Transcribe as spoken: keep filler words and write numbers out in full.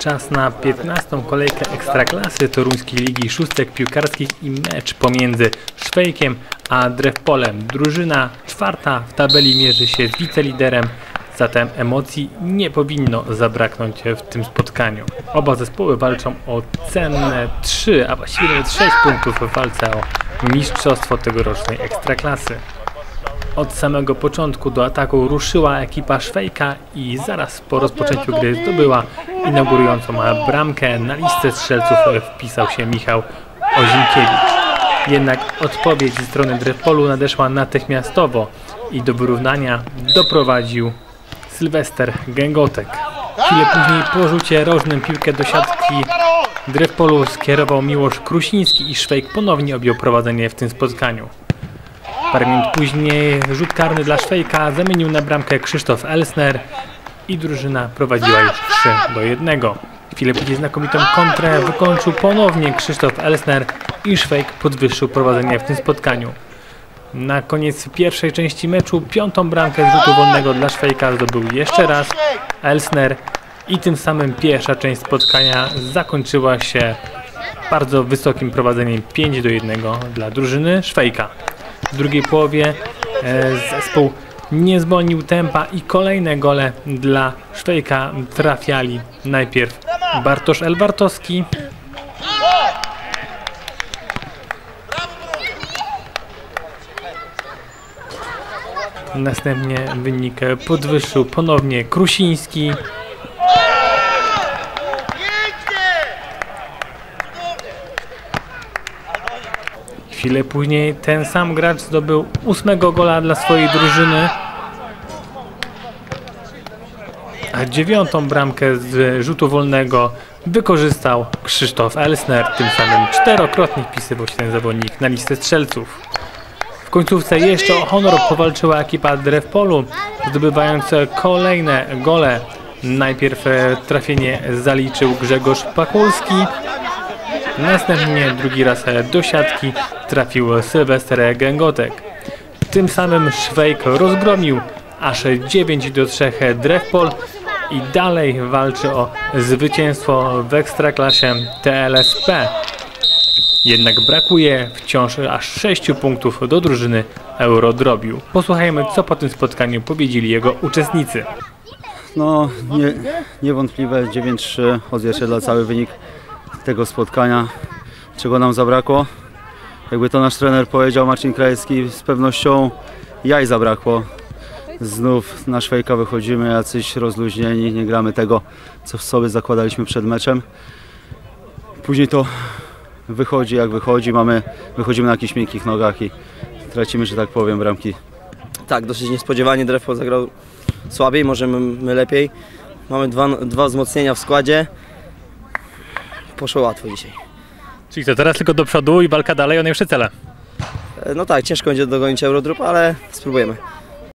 Czas na piętnastą kolejkę Ekstraklasy Toruńskiej Ligi Szóstek Piłkarskich i mecz pomiędzy Szwejkiem a Drewpolem. Drużyna czwarta w tabeli mierzy się z wiceliderem, zatem emocji nie powinno zabraknąć w tym spotkaniu. Oba zespoły walczą o cenne trzy, a właściwie nawet sześć punktów w walce o mistrzostwo tegorocznej Ekstraklasy. Od samego początku do ataku ruszyła ekipa Szwejka i zaraz po rozpoczęciu gry zdobyła inaugurującą bramkę. Na listę strzelców wpisał się Michał Ozimkiewicz. Jednak odpowiedź ze strony Drewpolu nadeszła natychmiastowo i do wyrównania doprowadził Sylwester Gęgotek. Chwilę później po rzucie rożnym piłkę do siatki Drewpolu skierował Miłosz Krusiński i Szwejk ponownie objął prowadzenie w tym spotkaniu. Parę minut później rzut karny dla Szwejka zamienił na bramkę Krzysztof Elsner i drużyna prowadziła już trzy do jednego. Chwilę później znakomitą kontrę wykończył ponownie Krzysztof Elsner i Szwejk podwyższył prowadzenie w tym spotkaniu. Na koniec pierwszej części meczu piątą bramkę z rzutu wolnego dla Szwejka zdobył jeszcze raz Elsner i tym samym pierwsza część spotkania zakończyła się bardzo wysokim prowadzeniem pięć do jednego dla drużyny Szwejka. W drugiej połowie e, zespół nie zwolnił tempa i kolejne gole dla Szwejka trafiali najpierw Bartosz Elwartowski, następnie wynik podwyższył ponownie Krusiński, chwilę później ten sam gracz zdobył ósmego gola dla swojej drużyny, a dziewiątą bramkę z rzutu wolnego wykorzystał Krzysztof Elsner. Tym samym czterokrotnie wpisywał się ten zawodnik na listę strzelców. W końcówce jeszcze o honor powalczyła ekipa Drewpolu, zdobywając kolejne gole. Najpierw trafienie zaliczył Grzegorz Pakulski, następnie drugi raz do siatki trafił Sylwester Gęgotek. Tym samym Szwejk rozgromił aż dziewięć do trzech Drewpol i dalej walczy o zwycięstwo w Ekstraklasie T L S P. Jednak brakuje wciąż aż sześciu punktów do drużyny Eurodrobiu. Posłuchajmy, co po tym spotkaniu powiedzieli jego uczestnicy. No, nie, niewątpliwe dziewięć trzy odzwierciedla cały wynik tego spotkania, czego nam zabrakło. Jakby to nasz trener powiedział, Marcin Krajewski, z pewnością jaj zabrakło. Znów na Szwejka wychodzimy jacyś rozluźnieni, nie gramy tego, co w sobie zakładaliśmy przed meczem. Później to wychodzi jak wychodzi, mamy, wychodzimy na jakichś miękkich nogach i tracimy, że tak powiem, bramki. Tak, dosyć niespodziewanie Drewpol zagrał słabiej, możemy my lepiej. Mamy dwa, dwa wzmocnienia w składzie. Poszło łatwo dzisiaj. Czyli to teraz tylko do przodu i walka dalej o najwyższe cele. No tak, ciężko będzie dogonić Eurodrop, ale spróbujemy.